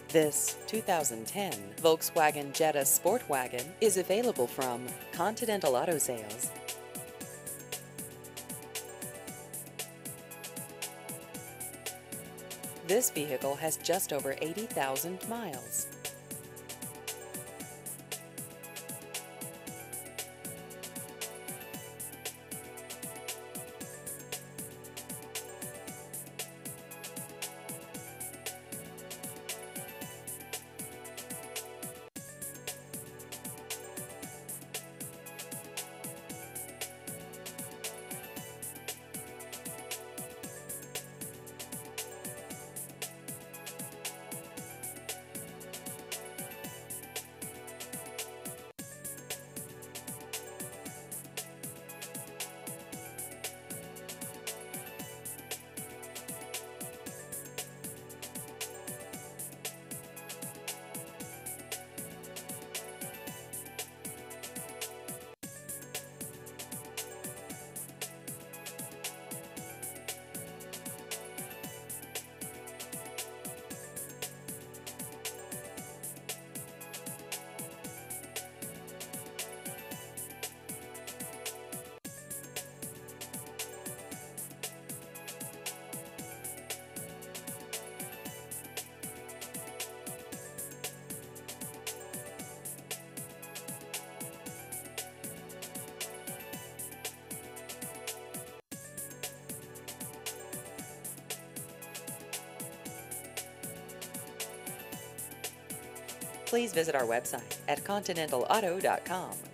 This 2010 Volkswagen Jetta Sport Wagon is available from Continental Auto Sales. This vehicle has just over 80,000 miles. Please visit our website at continentalauto.com